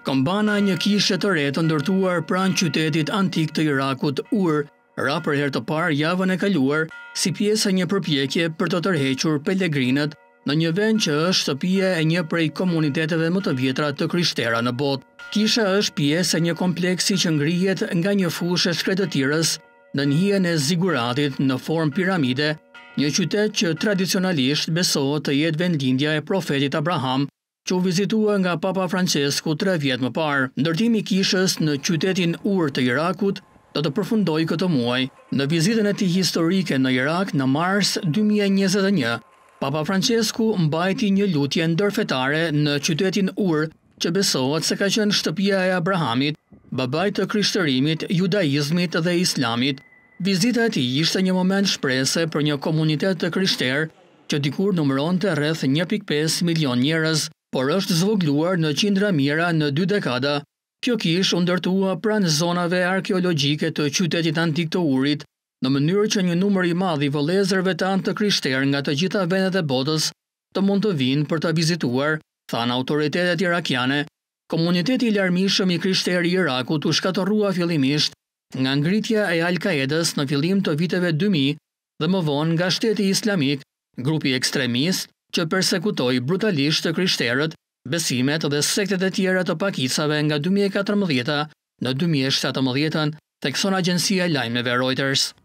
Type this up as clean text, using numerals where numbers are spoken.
Kombana, një kishë të re të ndërtuar pranë qytetit antik të Irakut, ra për herë të parë javën e kaluar si pjesë e një përpjekje për të tërhequr pelegrinët në një vend që është shtëpia e një prej komuniteteve më të vjetra të krishtera në botë. Kisha është pjesë e një kompleksi që ngrihet nga një fushë shkretëtirës në hijen e ziguratit në formë piramide, një qytet që tradicionalisht besohet të jetë vendlindja e profetit Abraham, që u vizitua nga Papa Francesku 3 vjet më parë. Ndërtimi i kishës në qytetin të Irakut do të përfundojë këtë muaj. Në vizitën e tij historike në Irak në mars 2021, Papa Francesku mbajti një lutje ndërfetare në qytetin që besohet se ka qenë shtëpia e Abrahamit, babait të krishtërimit, judaizmit dhe islamit. Vizita e tij ishte një moment shprese për një komunitet të krishterë që dikur numëronte rreth 1.5 milion njerëz, por është zvogluar në qindra mijëra në 2 dekada. Kjo kishë u ndërtua pranë zonave arkeologjike të qytetit antik të Urit, në mënyrë që një numër i madh i vëllezërve tanë të krishterë nga të gjitha vendet e botës të mund të vinë për ta vizituar, thanë autoritetet irakiane. Komuniteti i larmishëm i krishterë i Irakut u shkatërrua fillimisht nga ngritja e Al-Qaedës në fillim të viteve 2000 dhe më vonë nga Shteti Islamik, grupi ekstremist që persekutoi brutalisht të krishterët, besimet dhe sektet e tjera të pakicave nga 2014 në 2017, thekson agjencia e lajmeve Reuters.